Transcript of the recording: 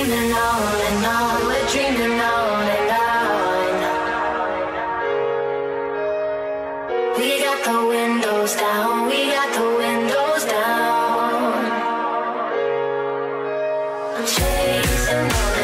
dreaming on and on, we're dreaming on and on. We got the windows down, we got the windows down. I'm chasing all